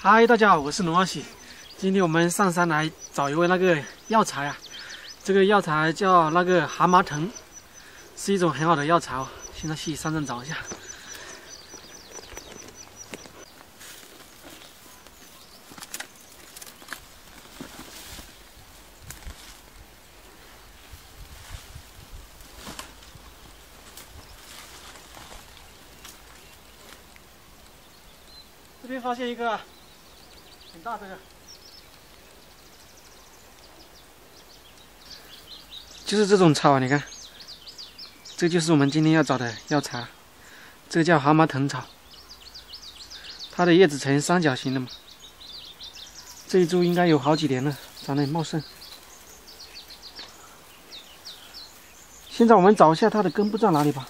嗨，大家好，我是龙二喜。今天我们上山来找一位那个药材啊，这个药材叫那个蛤蟆藤，是一种很好的药材哦。现在去山上找一下。这边发现一个很大，这个就是这种草啊，你看，这就是我们今天要找的药材，这个叫蛤蟆藤草，它的叶子呈三角形的嘛。这一株应该有好几年了，长得很茂盛。现在我们找一下它的根，不知道哪里吧。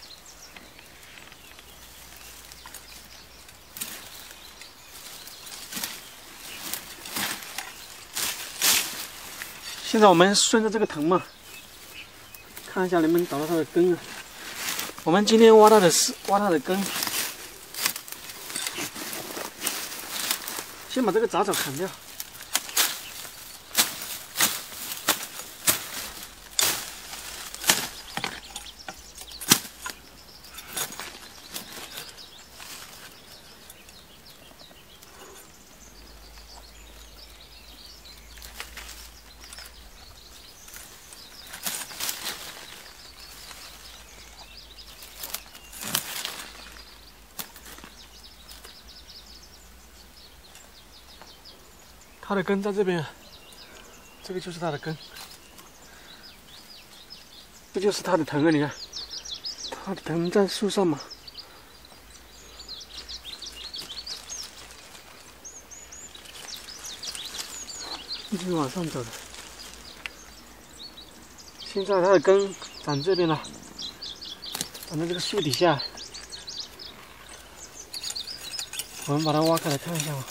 现在我们顺着这个藤嘛，看一下能不能找到它的根啊。我们今天挖它的根，先把这个杂草砍掉。它的根在这边，这个就是它的根，这就是它的藤啊！你看，它的藤在树上嘛。一直往上走的。现在它的根长这边了，长在这个树底下。我们把它挖开来看一下吧。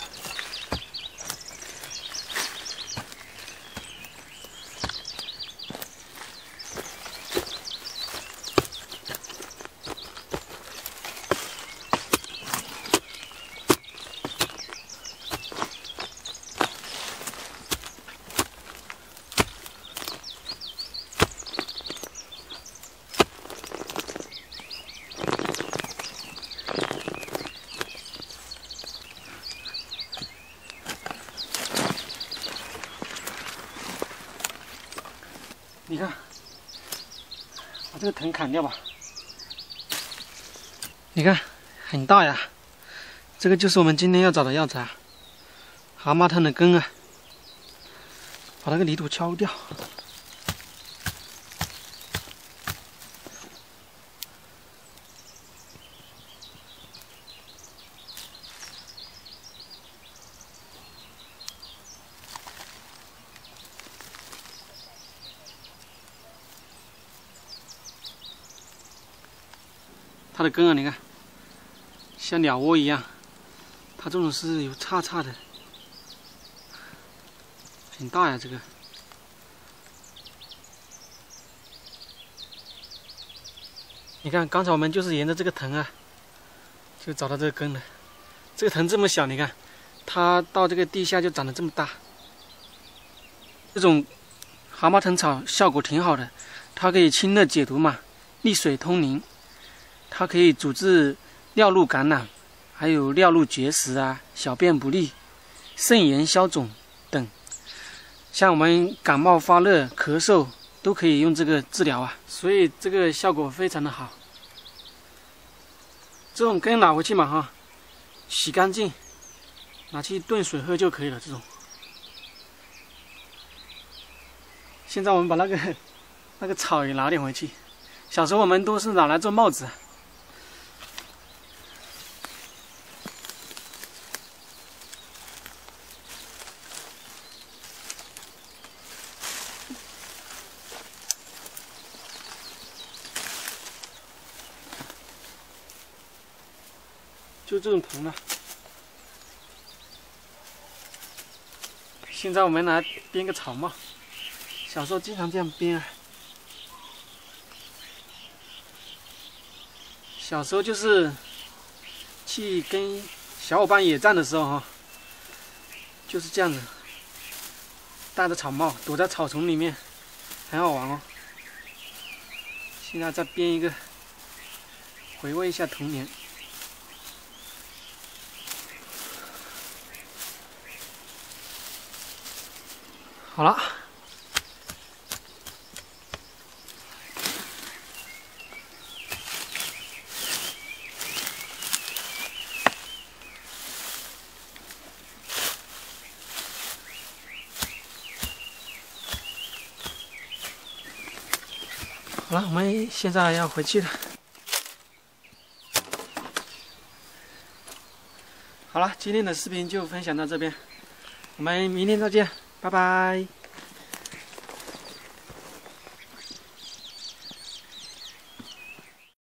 你看，把这个藤砍掉吧。你看，很大呀。这个就是我们今天要找的药材，蛤蟆藤的根啊。把那个泥土敲掉。它的根啊，你看，像鸟窝一样，它这种是有叉叉的，很大呀，这个。你看，刚才我们就是沿着这个藤啊，就找到这个根了。这个藤这么小，你看，它到这个地下就长得这么大。这种蛤蟆藤草效果挺好的，它可以清热解毒嘛，利水通淋。它可以阻治尿路感染，还有尿路结石啊、小便不利、肾炎消肿等。像我们感冒发热、咳嗽都可以用这个治疗啊，所以这个效果非常的好。这种根拿回去嘛哈，洗干净，拿去炖水喝就可以了。这种。现在我们把那个草也拿点回去。小时候我们都是拿来做帽子。就这种藤了。现在我们来编个草帽，小时候经常这样编啊。小时候就是去跟小伙伴野战的时候哈，就是这样子，戴着草帽躲在草丛里面，很好玩哦。现在再编一个，回味一下童年。好了。好了，我们现在要回去了。好了，今天的视频就分享到这边，我们明天再见，拜拜。